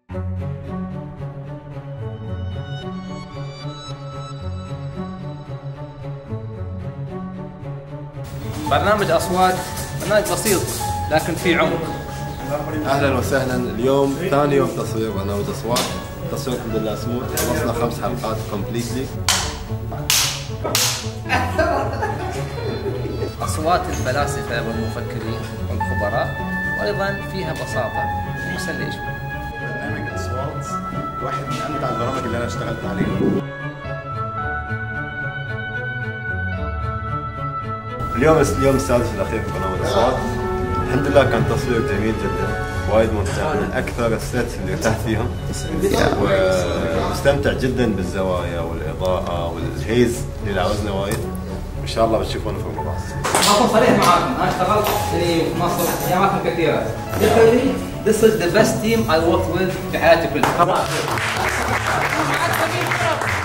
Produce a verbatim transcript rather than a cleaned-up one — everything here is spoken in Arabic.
برنامج أصوات برنامج بسيط لكن في عمق. أهلا وسهلا. اليوم ثاني يوم تصوير برنامج أصوات. تصوير الحمد لله سموث، خلصنا خمس حلقات كومبليتلي. أصوات الفلاسفة والمفكرين والخبراء، وأيضا فيها بساطة مسلية شوي. برنامج أصوات واحد من أمتع البرامج اللي أنا اشتغلت عليها. اليوم اليوم السادس الأخير في برنامج أصوات. الحمد لله كان تصوير جميل جدا، وايد ممتع، من أكثر السيتس اللي ارتحت فيهم، ومستمتع جدا بالزوايا والإضاءة والهيز اللي عاوزنا وايد. إن شاء الله بتشوفونه في رمضان. أكون صريح معاكم، أنا اشتغلت يعني في مصر في أماكن كثيرة. Literally, this is the best team I worked with في حياتي كلها.